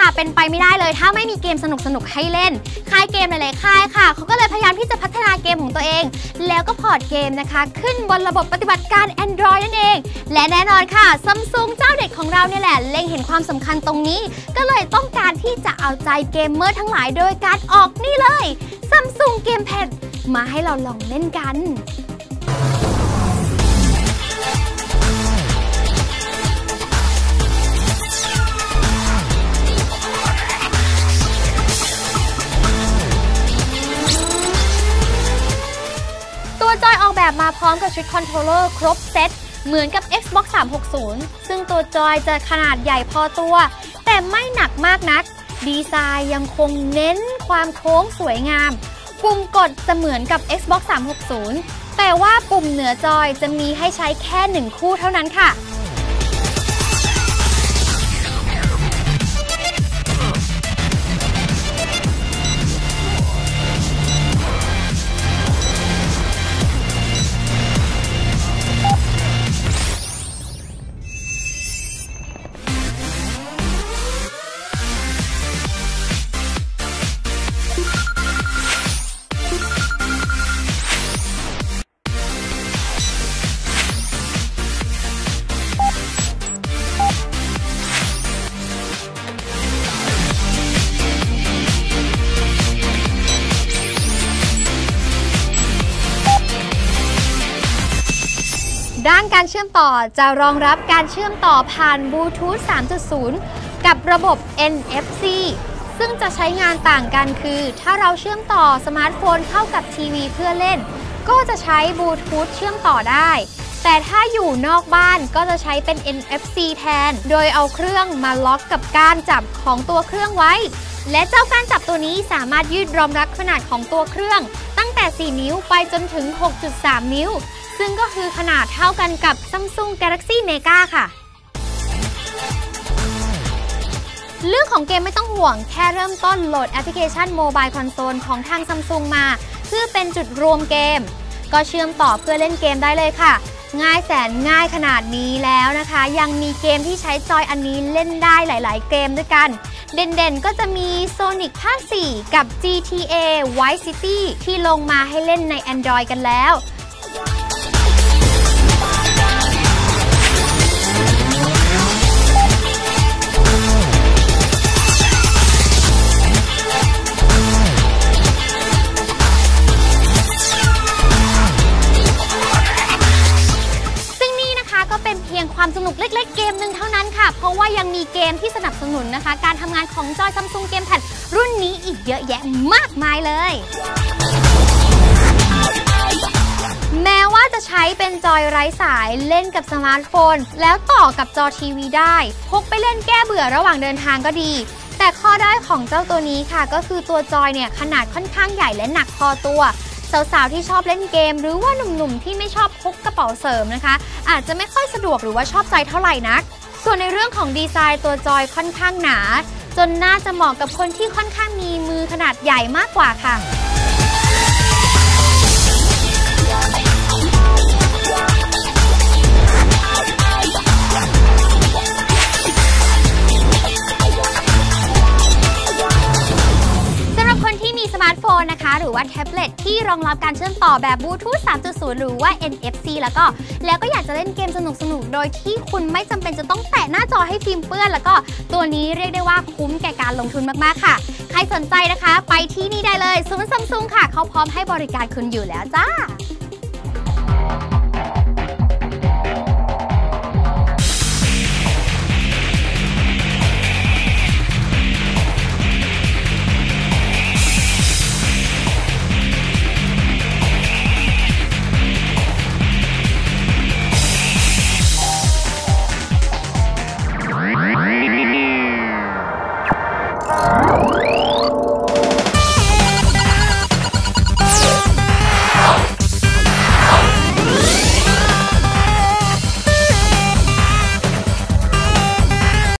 ค่ะเป็นไปไม่ได้เลยถ้าไม่มีเกมสนุกๆให้เล่นค่ายเกมหลายๆค่ายค่ะเขาก็เลยพยายามที่จะพัฒนาเกมของตัวเองแล้วก็พอร์ตเกมนะคะขึ้นบนระบบปฏิบัติการ Android นั่นเองและแน่นอนค่ะ Samsung เจ้าเด็กของเราเนี่ยแหละเล็งเห็นความสำคัญตรงนี้ก็เลยต้องการที่จะเอาใจเกมเมอร์ทั้งหลายโดยการออกนี่เลย Samsung Gamepad มาให้เราลองเล่นกันตัวจอยออกแบบมาพร้อมกับชุดคอนโทรลเลอร์ครบเซตเหมือนกับ Xbox 360 ซึ่งตัวจอยจะขนาดใหญ่พอตัวแต่ไม่หนักมากนักดีไซน์ยังคงเน้นความโค้งสวยงามปุ่มกดจะเหมือนกับ Xbox 360 แต่ว่าปุ่มเหนือจอยจะมีให้ใช้แค่1คู่เท่านั้นค่ะด้านการเชื่อมต่อจะรองรับการเชื่อมต่อผ่านบลูทูธ 3.0 กับระบบ NFC ซึ่งจะใช้งานต่างกันคือถ้าเราเชื่อมต่อสมาร์ทโฟนเข้ากับทีวีเพื่อเล่นก็จะใช้บลูทูธเชื่อมต่อได้แต่ถ้าอยู่นอกบ้านก็จะใช้เป็น NFC แทนโดยเอาเครื่องมาล็อกกับก้านจับของตัวเครื่องไว้และเจ้าก้านจับตัวนี้สามารถยืดรองรับขนาดของตัวเครื่องตั้งแต่4นิ้วไปจนถึง 6.3 นิ้วซึ่งก็คือขนาดเท่ากันกับ Samsung Galaxy Mega ค่ะเรื่องของเกมไม่ต้องห่วงแค่เริ่มต้นโหลดแอปพลิเคชัน Mobile Console ของทาง Samsung มาเพื่อเป็นจุดรวมเกมก็เชื่อมต่อเพื่อเล่นเกมได้เลยค่ะง่ายแสนง่ายขนาดนี้แล้วนะคะยังมีเกมที่ใช้จอยอันนี้เล่นได้หลายๆเกมด้วยกันเด่นๆก็จะมี Sonic ภาค 4 กับ GTA Vice City ที่ลงมาให้เล่นใน Android กันแล้วความสนุกเล็กๆเกมหนึ่งเท่านั้นค่ะเพราะว่ายังมีเกมที่สนับสนุนนะคะการทำงานของจอย Samsung Gamepad รุ่นนี้อีกเยอะแยะมากมายเลยแม้ว่าจะใช้เป็นจอยไร้สายเล่นกับสมาร์ทโฟนแล้วต่อกับจอทีวีได้พกไปเล่นแก้เบื่อระหว่างเดินทางก็ดีแต่ข้อด้อยของเจ้าตัวนี้ค่ะก็คือตัวจอยเนี่ยขนาดค่อนข้างใหญ่และหนักพอตัวสาวๆที่ชอบเล่นเกมหรือว่าหนุ่มๆที่ไม่ชอบพกกระเป๋าเสริมนะคะอาจจะไม่ค่อยสะดวกหรือว่าชอบใจเท่าไหร่นักส่วนในเรื่องของดีไซน์ตัวจอยค่อนข้างหนาจนน่าจะเหมาะกับคนที่ค่อนข้างมีมือขนาดใหญ่มากกว่าค่ะสมาร์ทโฟนนะคะหรือว่าแท็บเล็ตที่รองรับการเชื่อมต่อแบบบลูทูธ 3.0 หรือว่า NFC แล้วก็อยากจะเล่นเกมสนุกๆโดยที่คุณไม่จำเป็นจะต้องแตะหน้าจอให้ฟิล์มเปื้อนแล้วก็ตัวนี้เรียกได้ว่าคุ้มแก่การลงทุนมากๆค่ะใครสนใจนะคะไปที่นี่ได้เลยศูนย์ Samsung ค่ะเขาพร้อมให้บริการคุณอยู่แล้วจ้า